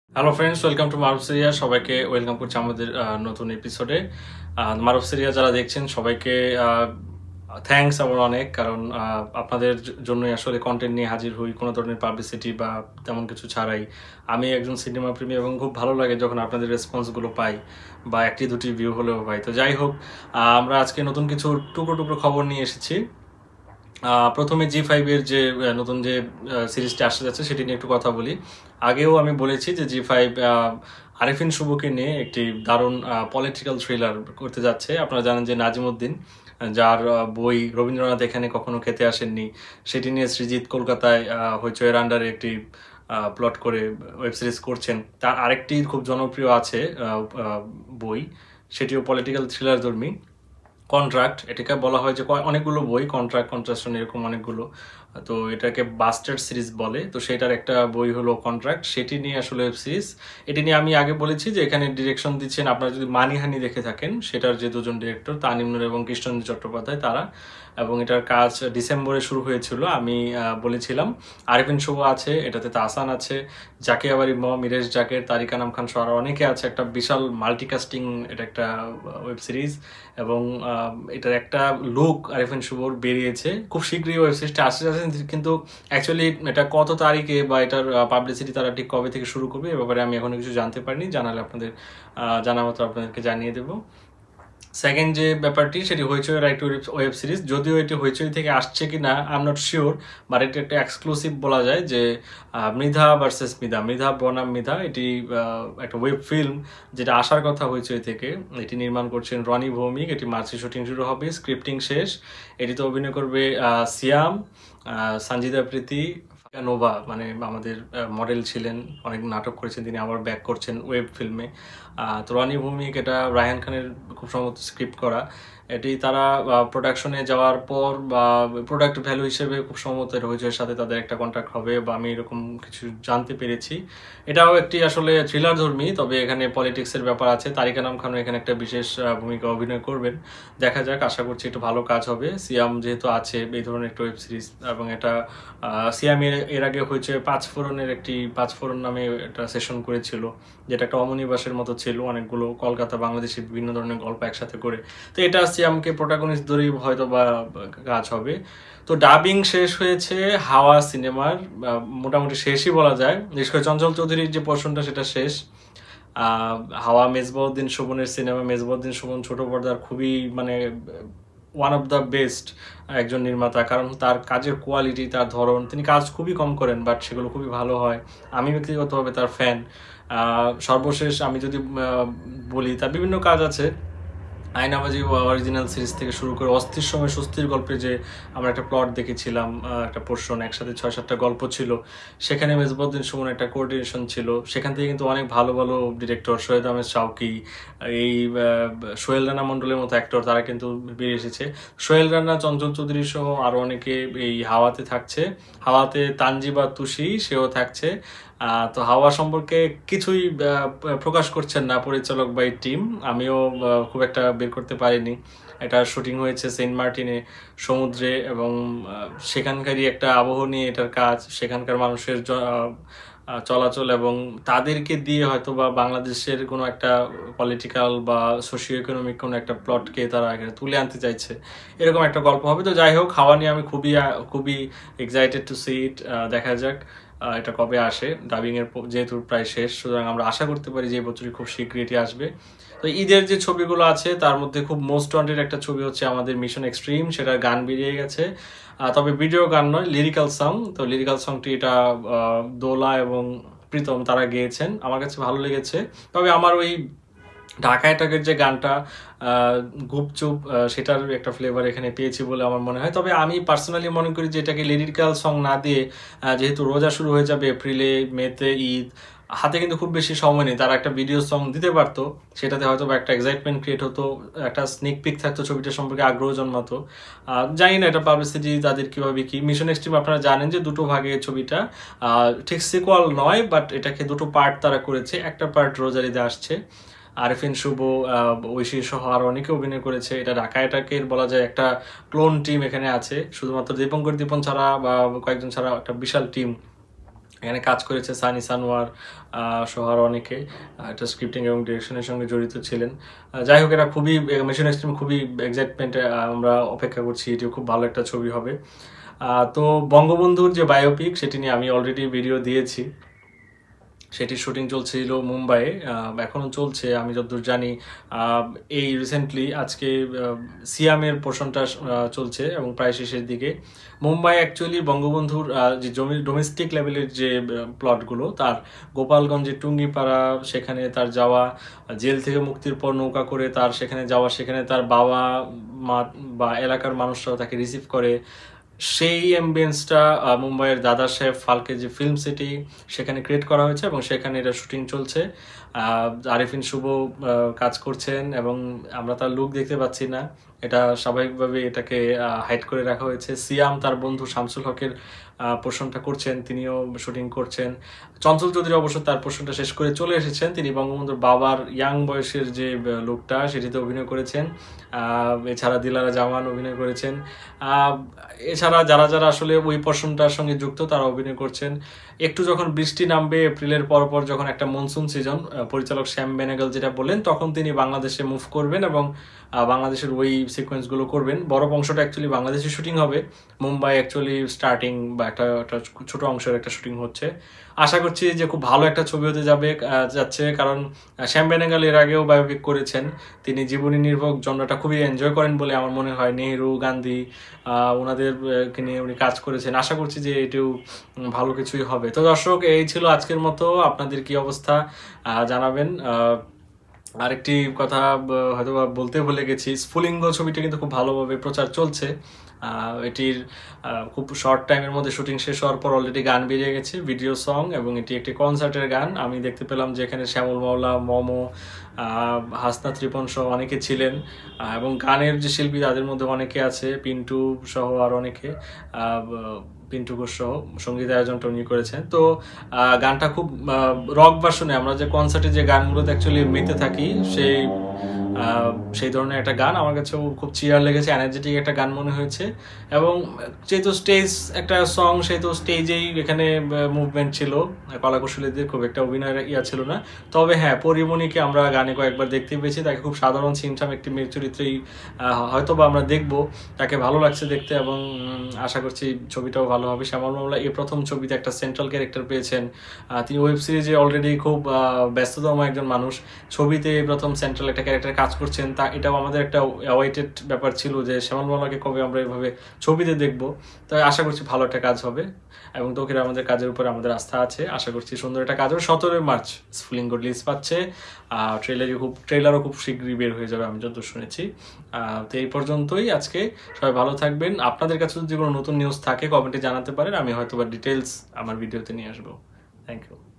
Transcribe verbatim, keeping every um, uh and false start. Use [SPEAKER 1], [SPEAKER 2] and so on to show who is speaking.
[SPEAKER 1] Hello friends, welcome to Maruf সিরিয়া। সবাইকে welcome করছি আমাদের নতুন এপিসোডে। মারুফ সিরিয়া যারা দেখছেন সবাইকে থ্যাঙ্কস আমার অনেক, কারণ আপনাদের জন্যই আসলে কন্টেন্ট নিয়ে হাজির হই, কোনো ধরনের পাবলিসিটি বা তেমন কিছু ছাড়াই। আমি একজন সিনেমা প্রেমী এবং খুব ভালো লাগে যখন আপনাদের রেসপন্সগুলো পাই বা একটি দুটি ভিউ হলেও পাই। তো যাই হোক, আমরা আজকে নতুন কিছু টুকরো টুকরো খবর নিয়ে এসেছি। প্রথমে জি ফাইভের যে নতুন যে সিরিজটি আসতে যাচ্ছে সেটি নিয়ে একটু কথা বলি। আগেও আমি বলেছি যে জি ফাইভ আরিফিন শুভকে নিয়ে একটি দারুণ পলিটিক্যাল থ্রিলার করতে যাচ্ছে। আপনারা জানেন যে নাজিমুদ্দিন, যার বই রবীন্দ্রনাথ এখানে কখনো খেতে আসেননি, সেটি নিয়ে সৃজিত কলকাতায় হইচয়ের আন্ডারে একটি প্লট করে ওয়েব সিরিজ করছেন। তার আরেকটি খুব জনপ্রিয় আছে বই, সেটিও পলিটিক্যাল থ্রিলার ধর্মী, কন্ট্রাক্ট। এটাকে বলা হয় যে অনেকগুলো বই, কন্ট্রাক্ট, কন্ট্রাকশন, এরকম অনেকগুলো, তো এটাকে বাস্টার্ড সিরিজ বলে। তো সেটার একটা বই হলো কন্ট্রাক্ট, সেটি নিয়ে আসলে ওয়েব সিরিজ। এটি নিয়ে আমি আগে বলেছি যে এখানে ডিরেকশন দিচ্ছেন, আপনারা যদি মানিহানি দেখে থাকেন, সেটার যে দুজন ডিরেক্টর তানিম নূর এবং কৃষ্ণেন্দু চট্টোপাধ্যায়, তারা, এবং এটার কাজ ডিসেম্বরে শুরু হয়েছিল। আমি বলেছিলাম আরিফিন শুভ আছে এটাতে, তাহসান আছে, জাকিয়া বারি ম, মিরেশ জাকের, তারিক আনাম খান সহ অনেকে আছে। একটা বিশাল মাল্টিকাস্টিং এটা একটা ওয়েব সিরিজ, এবং এটার একটা লুক আরিফিন শুভর বেরিয়েছে। খুব শীঘ্রই ওয়েব সিরিজটা আসতে যাচ্ছে, কিন্তু অ্যাকচুয়ালি এটা কত তারিখে বা এটার পাবলিসিটি তারা ঠিক কবে থেকে শুরু করবে এ ব্যাপারে আমি এখনো কিছু জানতে পারিনি। জানালে আপনাদের জানা মতো আপনাদেরকে জানিয়ে দেবো। সেকেন্ড যে ব্যাপারটি, সেটি হইচইয়ের একটা ওয়েব সিরিজ, যদিও এটি হইচই থেকে আসছে কি না I am not sure, but এটি একটা এক্সক্লুসিভ বলা যায় যে মৃধা ভার্সেস মৃধা, মৃধা বনাম মৃধা, এটি একটা ওয়েব ফিল্ম যেটা আসার কথা হইচই থেকে। এটি নির্মাণ করছেন রনি ভৌমিক। এটি মার্চে শুটিং শুরু হবে, স্ক্রিপ্টিং শেষ। এটিতে অভিনয় করবে সিয়াম, সঞ্জিদা প্রীতি, নোভা, মানে আমাদের মডেল ছিলেন, অনেক নাটক করেছেন তিনি, আবার ব্যাক করছেন ওয়েব ফিল্মে। তো রনি ভৌমিক, এটা রায়হান খানের খুব সম্ভবত স্ক্রিপ্ট করা। এটি তারা প্রোডাকশনে যাওয়ার পর বা প্রোডাক্ট ভ্যালু হিসেবে খুব সম্ভবত হইচইয়ের সাথে তাদের একটা কন্ট্রাক্ট হবে, বা আমি এরকম কিছু জানতে পেরেছি। এটাও একটি আসলে থ্রিলার ধর্মী, তবে এখানে পলিটিক্সের ব্যাপার আছে। তারিক আনাম খানও এখানে একটা বিশেষ ভূমিকা অভিনয় করবেন। দেখা যাক, আশা করছি একটু ভালো কাজ হবে। সিয়াম যেহেতু আছে এই ধরনের একটা ওয়েব সিরিজ, এবং এটা সিয়াম এর আগে হয়েছে পাঁচ ফোরনের একটি পাঁচ ফোরন নামে একটা সেশন করেছিল, যেটা একটা অমনিবাসের মতো ছিল, অনেকগুলো কলকাতা বাংলাদেশি বিভিন্ন ধরনের গল্প একসাথে করে। তো এটা সিয়ামকে প্রোটাগনিস্ট ধরেই হয়তো বা কাজ হবে। তো ডাবিং শেষ হয়েছে হাওয়া সিনেমার, মোটামুটি শেষই বলা যায়। বিশেষ করে চঞ্চল চৌধুরীর যে পোর্শনটা সেটা শেষ। হাওয়া মেজবাউদ্দিন শোভনের সিনেমা। মেজবাউদ্দিন শোভন ছোট পর্দার খুবই মানে ওয়ান অফ দ্য বেস্ট একজন নির্মাতা, কারণ তার কাজের কোয়ালিটি, তার ধরন, তিনি কাজ খুবই কম করেন বাট সেগুলো খুবই ভালো হয়। আমি ব্যক্তিগতভাবে তার ফ্যান। সর্বশেষ আমি যদি বলি, তার বিভিন্ন কাজ আছে, আয়নাবাজি অরিজিনাল সিরিজ থেকে শুরু করে অস্থির সময় স্বস্তির গল্পে যে আমরা একটা প্লট দেখেছিলাম, একটা পোর্শন, একসাথে ছয় সাতটা গল্প ছিল, সেখানে মেজবাউদ্দিন সুমন একটা কোঅর্ডিনেশন ছিল। সেখান থেকে কিন্তু অনেক ভালো ভালো ডিরেক্টর, সৈয়দ আহমেদ শাওকি, এই সোহেল রানা মণ্ডলের মতো অ্যাক্টর, তারা কিন্তু বেরিয়ে এসেছে। সোহেল রানা, চঞ্চল চৌধুরী সহ আরও অনেকে এই হাওয়াতে থাকছে। হাওয়াতে তানজিবা তুষি, সেও থাকছে। তো হাওয়া সম্পর্কে কিছুই প্রকাশ করছেন না পরিচালক বা এই টিম, আমিও খুব একটা বের করতে পারিনি। এটা শুটিং হয়েছে সেন্ট মার্টিনে, সমুদ্রে, এবং সেখানকারই একটা আবহ নিয়ে এটার কাজ, সেখানকার মানুষের চলাচল, এবং তাদেরকে দিয়ে হয়তো বা বাংলাদেশের কোনো একটা পলিটিক্যাল বা সোশিও ইকোনমিক কোনো একটা প্লটকে তারা এখানে তুলে আনতে চাইছে, এরকম একটা গল্প হবে। তো যাই হোক, হাওয়া নিয়ে আমি খুবই খুবই এক্সাইটেড টু সি ইট। দেখা যাক এটা কবে আসে। ডাবিং এর যেহেতু প্রায় শেষ, সুতরাং আমরা আশা করতে পারি যে এই বছরই খুব শীঘ্রই এটি আসবে। তো ঈদের যে ছবিগুলো আছে তার মধ্যে খুব মোস্ট ওয়ান্টেড একটা ছবি হচ্ছে আমাদের মিশন এক্সট্রিম, সেটার গান বেরিয়ে গেছে, তবে ভিডিও গান নয়, লিরিক্যাল সং। তো লিরিক্যাল সংটি এটা দোলা এবং প্রীতম তারা গেয়েছেন, আমার কাছে ভালো লেগেছে। তবে আমার ওই ঢাকা অ্যাটাকের যে গানটা গুপচুপ, সেটার একটা ফ্লেভার এখানে পেয়েছি বলে আমার মনে হয়। তবে আমি পার্সোনালি মনে করি যে এটাকে লিরিক্যাল সং না দিয়ে, যেহেতু রোজা শুরু হয়ে যাবে এপ্রিলে, মেতে ঈদ, হাতে কিন্তু খুব বেশি সময় নেই, তারা একটা ভিডিও সং দিতে পারতো, সেটাতে হয়তো বা একটা এক্সাইটমেন্ট ক্রিয়েট হতো, একটা স্নিক পিক থাকতো, ছবিটা সম্পর্কে আগ্রহ জন্মাতো। জানি না এটা পাবলিসিটি তাদের কীভাবে কি। মিশন এক্সট্রিম আপনারা জানেন যে দুটো ভাগে ছবিটা, ঠিক সিকুয়াল নয়, বাট এটাকে দুটো পার্ট তারা করেছে। একটা পার্ট রোজারিতে আসছে, আরিফিন শুভ, ঐশী সহ আর অনেকে অভিনয় করেছে। এটা ঢাকা অ্যাটাকের বলা যায় একটা ক্লোন টিম এখানে আছে, শুধুমাত্র দীপঙ্কর দীপন ছাড়া বা কয়েকজন ছাড়া একটা বিশাল টিম এখানে কাজ করেছে সানি সানোয়ার সহ আরও অনেকে, একটা স্ক্রিপ্টিং এবং ডিরেকশনের সঙ্গে জড়িত ছিলেন। যাই হোক, এটা খুবই মিশন এক্সট্রিম খুবই এক্সাইটমেন্টে আমরা অপেক্ষা করছি, এটিও খুব ভালো একটা ছবি হবে। তো বঙ্গবন্ধুর যে বায়োপিক সেটি নিয়ে আমি অলরেডি ভিডিও দিয়েছি, সেটির শুটিং চলছিল মুম্বাইয়ে, এখনও চলছে আমি যতদূর জানি। এই রিসেন্টলি আজকে সিয়ামের পোর্শনটা চলছে এবং প্রায় শেষের দিকে। মুম্বাই অ্যাকচুয়ালি বঙ্গবন্ধুর যে ডোমেস্টিক লেভেলের যে প্লটগুলো, তার গোপালগঞ্জের টুঙ্গিপাড়া, সেখানে তার যাওয়া, জেল থেকে মুক্তির পর নৌকা করে তার সেখানে যাওয়া, সেখানে তার বাবা মা বা এলাকার মানুষরাও তাকে রিসিভ করে, সেই অ্যাম্বিয়েন্সটা মুম্বাইয়ের দাদা সাহেব ফালকে যে ফিল্ম সিটি সেখানে ক্রিয়েট করা হয়েছে এবং সেখানে এটা শুটিং চলছে। আরিফিন শুভ কাজ করছেন এবং আমরা তার লুক দেখতে পাচ্ছি না, এটা স্বাভাবিকভাবে এটাকে হাইড করে রাখা হয়েছে। সিয়াম তার বন্ধু শামসুল হকের পোর্শনটা করছেন, তিনিও শুটিং করছেন। চঞ্চল চৌধুরী অবশ্য তার পোর্শনটা শেষ করে চলে এসেছেন, তিনি বঙ্গবন্ধুর বাবার ইয়াং বয়সের যে লুকটা সেটিতে অভিনয় করেছেন। এছাড়া দিলারা জামান অভিনয় করেছেন, এছাড়া যারা যারা আসলে ওই পোর্শনটার সঙ্গে যুক্ত তারা অভিনয় করছেন। একটু যখন বৃষ্টি নামবে এপ্রিলের পর পর, যখন একটা মনসুন সিজন, পরিচালক শ্যাম বেনেগল যেটা বললেন, তখন তিনি বাংলাদেশে মুভ করবেন এবং বাংলাদেশের ওই সিকোয়েন্সগুলো করবেন। বড় অংশটা অ্যাকচুয়ালি বাংলাদেশে শুটিং হবে, মুম্বাই অ্যাকচুয়ালি স্টার্টিং বা একটা একটা ছোট অংশের একটা শুটিং হচ্ছে। আশা করছি যে খুব ভালো একটা ছবি হতে যাবে যাচ্ছে, কারণ শ্যাম বেনেগল এর আগেও বায়োপিক করেছেন, তিনি জীবনী নির্ভর জনরাটা খুবই এনজয় করেন বলে আমার মনে হয়। নেহেরু, গান্ধী ওনাদেরকে নিয়ে উনি কাজ করেছেন, আশা করছি যে এটিও ভালো কিছুই হবে। তো দর্শক, এই ছিল আজকের মতো, আপনাদের কি অবস্থা জানাবেন। আরেকটি কথা হয়তো বলতে ভুলে গেছি, স্ফুলিঙ্গ ছবিটা কিন্তু খুব ভালোভাবে প্রচার চলছে। এটির খুব শর্ট টাইমের মধ্যে শুটিং শেষ হওয়ার পর অলরেডি গান বেরিয়ে গেছে, ভিডিও সং, এবং এটি একটি কনসার্টের গান। আমি দেখতে পেলাম যে এখানে শ্যামল মাওলা, মমো, হাসনা ত্রিপন সহ অনেকে ছিলেন এবং গানের যে শিল্পী তাদের মধ্যে অনেকে আছে, পিন্টু সহ আর অনেকে, পিন্টু ঘোষ সহ সঙ্গীত আয়োজনটা উনি করেছেন। তো গানটা খুব রক ভার্সনে, আমরা যে কনসার্টে যে গানগুলোতে অ্যাকচুয়ালি মেতে থাকি সেই সেই ধরনের একটা গান আমার কাছেও খুব চিয়ার লেগেছে, এনার্জেটিক একটা গান মনে হয়েছে। এবং যেহেতু স্টেজ একটা সং, সেহেতু স্টেজেই এখানে মুভমেন্ট ছিল, কলাকুশলীদের খুব একটা অভিনয়ের ইয়া ছিল না। তবে হ্যাঁ, পরিমণিকে আমরা গানে কয়েকবার দেখতে পেয়েছি, তাকে খুব সাধারণ সিনটাম একটি মেয়ের চরিত্রেই হয়তো বা আমরা দেখবো, তাকে ভালো লাগছে দেখতে এবং আশা করছি ছবিটাও ভালো হবে। শ্যামল মামলা এই প্রথম ছবিতে একটা সেন্ট্রাল ক্যারেক্টার পেয়েছেন, তিনি ওয়েব সিরিজে অলরেডি খুব ব্যস্ততম একজন মানুষ, ছবিতে প্রথম সেন্ট্রাল একটা ক্যারেক্টার কাজ করছেন, তা এটাও আমাদের একটা অ্যাওয়েটেড ব্যাপার ছিল যে শ্যামল মামলাকে কবে আমরা এভাবে ছবিতে দেখবো। তাই আশা করছি ভালো একটা কাজ হবে এবং তোকের আমাদের কাজের উপরে আমাদের আস্থা আছে, আশা করছি সুন্দর একটা কাজ হবে। সতেরোই মার্চ স্ফুলিঙ্গ রিলিজ পাচ্ছে, ট্রেলারই খুব ট্রেলারও খুব শীঘ্রই বের হয়ে যাবে আমি যত শুনেছি। তো এই পর্যন্তই আজকে, সবাই ভালো থাকবেন। আপনাদের কাছে যদি কোনো নতুন নিউজ থাকে কমেন্টে জানাতে পারেন, আমি হয়তো বা ডিটেলস আমার ভিডিওতে নিয়ে আসবো। Thank you.